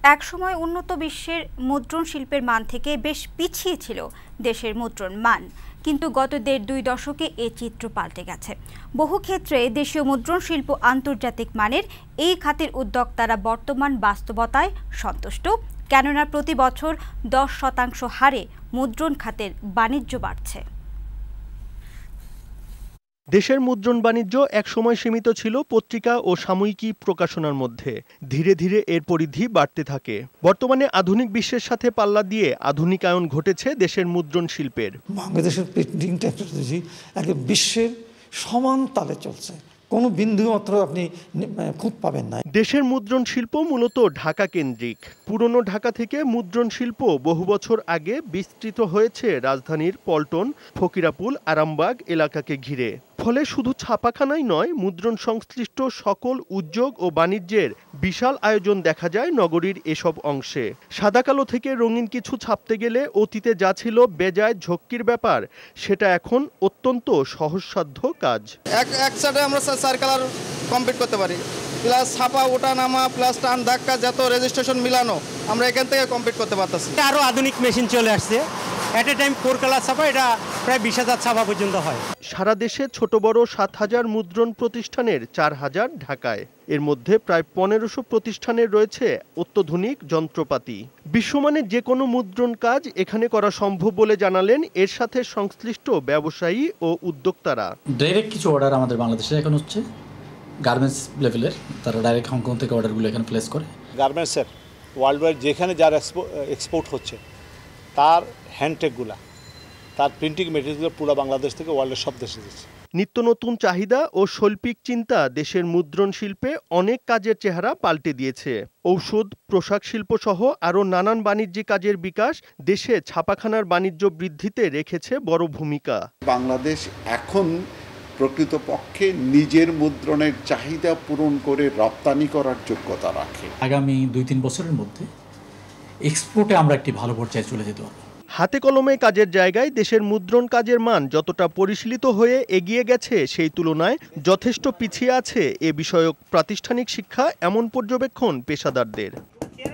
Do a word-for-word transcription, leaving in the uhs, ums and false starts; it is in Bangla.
একসময় উন্নত বিশ্বের মুদ্রণ শিল্পের মান থেকে বেশ পিছিয়ে ছিল দেশের মুদ্রণ মান, কিন্তু গত দেড় দুই দশকে এ চিত্র পাল্টে গেছে। বহু ক্ষেত্রে দেশীয় মুদ্রণ শিল্প আন্তর্জাতিক মানের, এই খাতের উদ্যোক্তারা বর্তমান বাস্তবতায় সন্তুষ্ট, কেননা প্রতি বছর দশ শতাংশ হারে মুদ্রণ খাতের বাণিজ্য বাড়ছে। দেশের মুদ্রণ বাণিজ্য একসময় সীমিত ছিল পত্রিকা ও সাময়িকী প্রকাশনার মধ্যে। ধীরে ধীরে এর পরিধি বাড়তে থাকে। বর্তমানে আধুনিক বিশ্বের সাথে পাল্লা দিয়ে আধুনিকায়ন ঘটেছে দেশের মুদ্রণ শিল্পের। বাংলাদেশের প্রিন্টিং টেকনোলজি একেবারে বিশ্বের সমান তালে চলছে, কোনো বিন্দু মাত্র আপনি খুঁত পাবেন না। দেশের মুদ্রণ শিল্প মূলত ঢাকা কেন্দ্রিক। পুরনো ঢাকা থেকে মুদ্রণ শিল্প বহু বছর আগে বিস্তৃত হয়েছে রাজধানীর পল্টন, ফকিরাপুল, আরামবাগ এলাকাকে ঘিরে। ফলে শুধু ছাপাখানাই নয়, মুদ্রণ সংশ্লিষ্ট সকল উদ্যোগ ও বাণিজ্যের বিশাল আয়োজন দেখা যায় নগরীর এসব অংশে। সাদা কালো থেকে রঙিন কিছু ছাপতে গেলে অতীতে যা ছিল বেজায় ঝক্কির ব্যাপার, সেটা এখন অত্যন্ত সহজসাধ্য কাজ। এক এক সাইডে আমরা চার কালার কমপ্লিট করতে পারি, প্লাস ছাপা ওঠা নামা, প্লাস টান ধাক্কা, যত রেজিস্ট্রেশন মিলানো আমরা এখান থেকে কমপ্লিট করতে পারতেছি। আরও আধুনিক মেশিন চলে আসছে, at a time four colour ছাপা, এটা প্রায় বিশ হাজার ছাপা পর্যন্ত হয়। সারা দেশে ছোট বড় সাত হাজার মুদ্রণ প্রতিষ্ঠানের চার হাজার ঢাকায়। এর মধ্যে প্রায় পনেরোশো প্রতিষ্ঠানের রয়েছে অত্যাধুনিক যন্ত্রপাতি। বিশ্বমানের যে কোনো মুদ্রণ কাজ এখানে করা সম্ভব বলে জানালেন এর সাথে সংশ্লিষ্ট ব্যবসায়ী ও উদ্যোক্তারা। ডাইরেক্ট কিছু অর্ডার আমাদের বাংলাদেশে এখন হচ্ছে গার্মেন্টস লেভেলের, তারা ডাইরেক্ট হংকং থেকে অর্ডারগুলো এখানে প্লেস করে। গার্মেন্টসের ওয়ার্ল্ড ওয়াইড যেখানে যার এক্সপোর্ট হচ্ছে, তার হ্যান্ডটেকগুলা, তার প্রিন্টিং মেটেরিয়ালগুলো পুরো বাংলাদেশ থেকে ওয়ার্ল্ডের সব দেশে দিচ্ছে। নিত্য নতুন চাহিদা ও শৈল্পিক চিন্তা দেশের মুদ্রণ শিল্পে অনেক কাজের চেহারা পাল্টে দিয়েছে। ঔষধ, পোশাক শিল্প সহ আরও নানান বাণিজ্যিক কাজের বিকাশ দেশে ছাপাখানার বাণিজ্য বৃদ্ধিতে রেখেছে বড় ভূমিকা। বাংলাদেশ এখন প্রকৃতপক্ষে নিজের মুদ্রণের চাহিদা পূরণ করে রপ্তানি করার যোগ্যতা রাখে। আগামী দুই তিন বছরের মধ্যে এক্সপোর্টে আমরা একটি ভালো পর্যায়ে চলে যেতে পারব। হাতে কলমে কাজের জায়গায় দেশের মুদ্রণ কাজের মান যতটা পরিশীলিত হয়ে এগিয়ে গেছে, সেই তুলনায় যথেষ্ট পিছিয়ে আছে এ বিষয়ক প্রাতিষ্ঠানিক শিক্ষা, এমন পর্যবেক্ষণ পেশাদারদের।